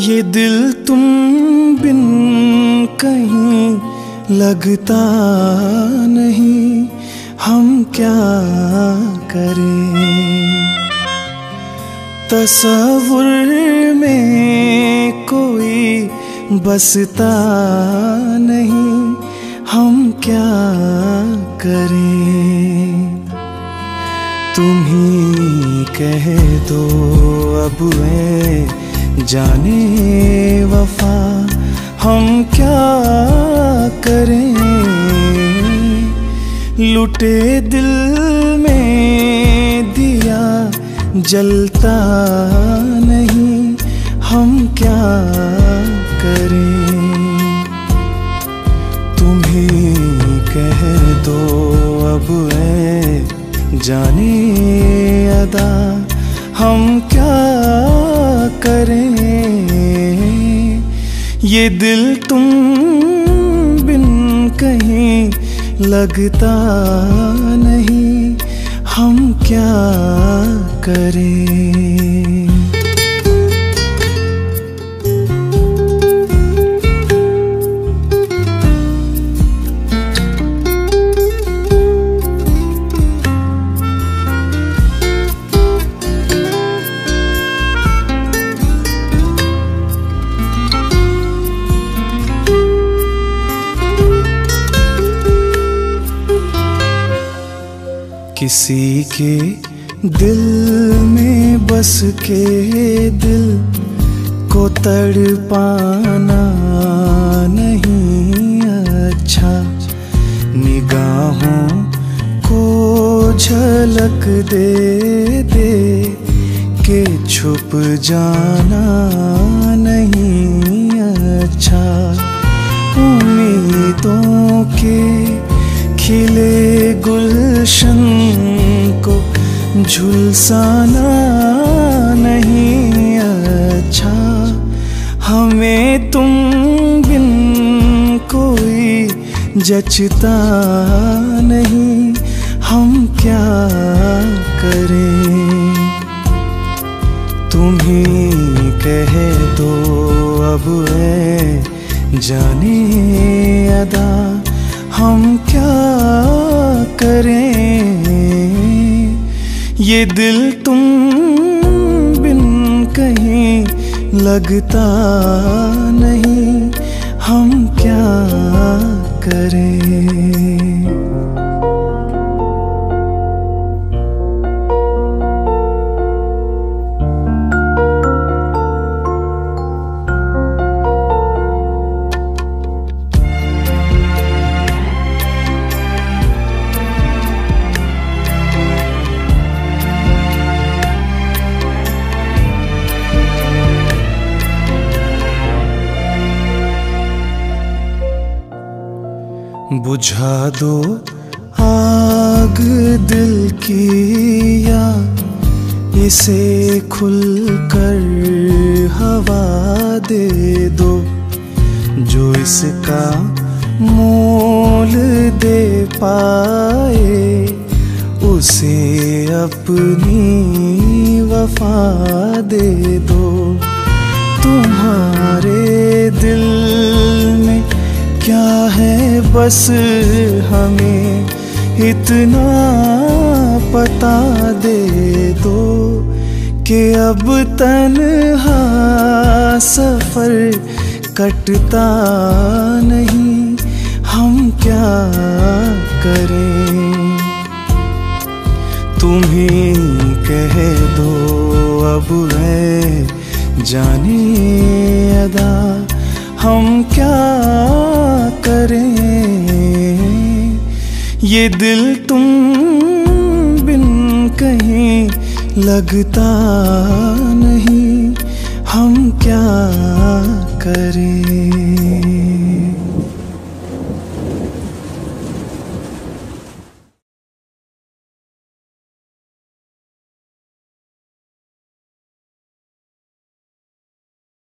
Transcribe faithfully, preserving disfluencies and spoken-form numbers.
ये दिल तुम बिन कहीं लगता नहीं, हम क्या करें। तसव्वुर में कोई बसता नहीं, हम क्या करें। तुम ही कह दो अब मैं जाने वफा, हम क्या करें। लुटे दिल में दिया जलता नहीं, हम क्या करें। तुम ही कह दो अब ऐ जाने अदा, हम क्या करें। ये दिल तुम बिन कहीं लगता नहीं, हम क्या करें। किसी के दिल में बस के दिल को तड़पाना नहीं अच्छा। निगाहों को झलक दे दे के छुप जाना नहीं अच्छा। उम्मीदों के खिले गुलशन को झुलसाना नहीं अच्छा। हमें तुम बिन कोई जचता नहीं, हम क्या करें। तुम ही कह दो अब ऐ जाने अदा, हम क्या करें। ये दिल तुम बिन कहीं लगता नहीं, हम क्या करें। बुझा दो आग दिल की, या इसे खुलकर हवा दे दो। जो इसका मोल दे पाए, उसे अपनी वफा दे दो। तुम्हारे दिल में क्या है बस हमें इतना पता दे दो, कि अब तन्हा सफर कटता नहीं, हम क्या करें। तुम ही कह दो अब ऐ जाने अदा, हम क्या करें। ये दिल तुम बिन कहीं लगता नहीं, हम क्या करें।